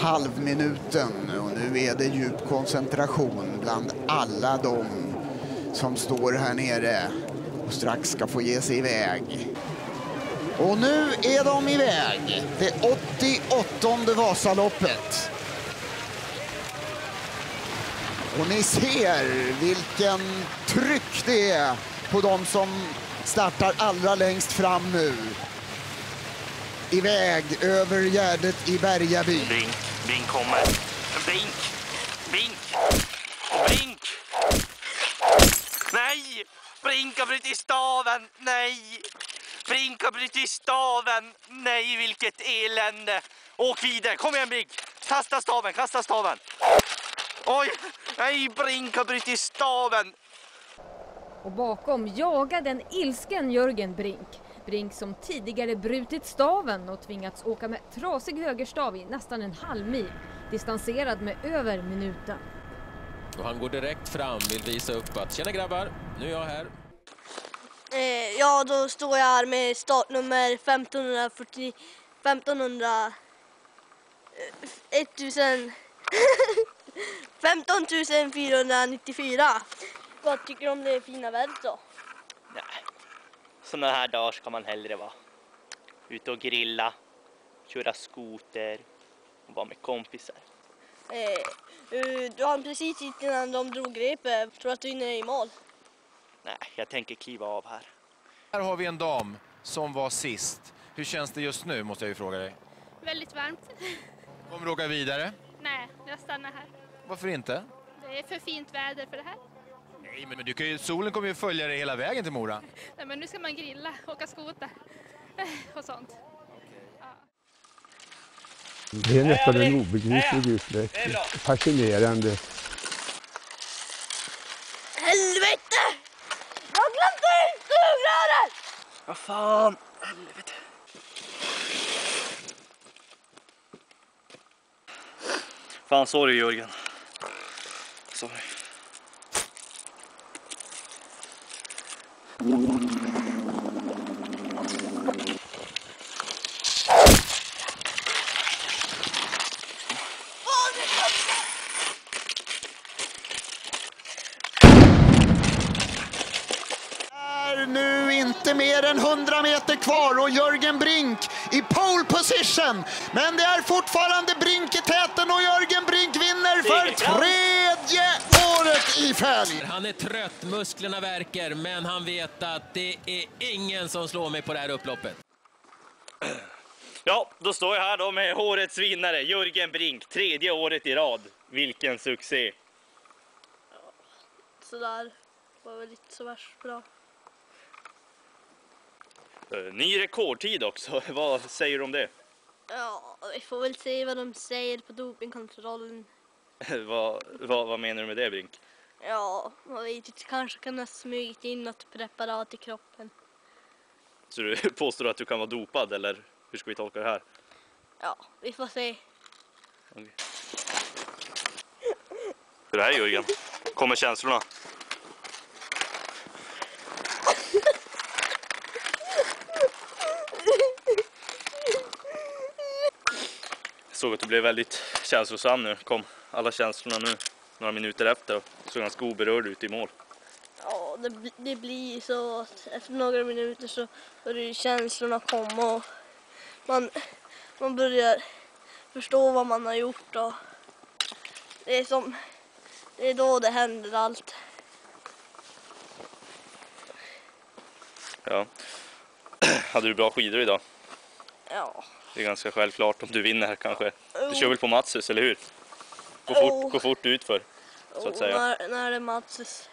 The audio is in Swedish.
halvminuten och nu är det djup koncentration bland alla de som står här nere och strax ska få ge sig iväg. Och nu är de iväg. Det 88:e Vasaloppet. Och ni ser vilken tryck det är på de som startar allra längst fram nu. Iväg över Gärdet i Bergaby. Brink kommer. Brink. Nej! Brink har brutit staven. Nej! Brink har brutit staven. Nej, vilket elände. Åk vidare. Kom igen, Brink. Kasta staven. Oj! Nej, Brink har brutit staven. Och bakom jagade en ilsken Jörgen Brink. Brink som tidigare brutit staven och tvingats åka med trasig högerstav i nästan en halv mil. Distanserad med över minuten. Och han går direkt fram, vill visa upp att tjena grabbar, nu är jag här. Ja, då står jag här med startnummer 15 494. Vad tycker du om det fina vädret då? Nej. Såna här dagar ska man hellre vara ute och grilla, köra skoter och vara med kompisar. Du hann precis innan de drog repet. Tror att du hinner i mål? Nej, jag tänker kliva av här. Här har vi en dam som var sist. Hur känns det just nu, måste jag ju fråga dig? Väldigt varmt. Kommer du åka vidare? Nej, jag stannar här. Varför inte? Det är för fint väder för det här. Nej, men du kan ju, solen kommer ju följa dig hela vägen till Mora. Nej, men nu ska man grilla, åka skoter och sånt. Ja. Det är nästan en obegriplig utveckling. Fascinerande. Helvete! Jag har glömt ut sugröret! Vad fan? Helvete. Fan, sorry Jörgen. Sorry. Nu inte mer än 100 meter kvar och Jörgen Brink i pole position. Men det är fortfarande Brink i täten och Jörgen Brink vinner för tredje året i följd. Han är trött, musklerna värker, men han vet att det är ingen som slår mig på det här upploppet. Ja, då står jag här då med årets vinnare, Jörgen Brink, tredje året i rad. Vilken succé! Sådär, var väl inte så värst bra. Ny rekordtid också, vad säger du om det? Ja, vi får väl se vad de säger på dopingkontrollen. Vad menar du med det, Brink? Ja, man vet inte, kanske kan ha smugit in något preparat i kroppen. Så du påstår att du kan vara dopad, eller hur ska vi tolka det här? Ja, vi får se. Okay. Hur är det, Jörgen? Kommer känslorna? Jag såg att du blev väldigt känslosam nu. Kom alla känslorna nu, några minuter efter. Och såg ganska oberörd ut i mål. Ja, det blir så att efter några minuter så börjar känslorna komma och man börjar förstå vad man har gjort. Och det är då det händer allt. Ja. Hade du bra skidor idag? Ja. Det är ganska självklart om du vinner här kanske. Du kör väl på Matsus, eller hur? Gå fort ut för, så att säga. När det är Matsus.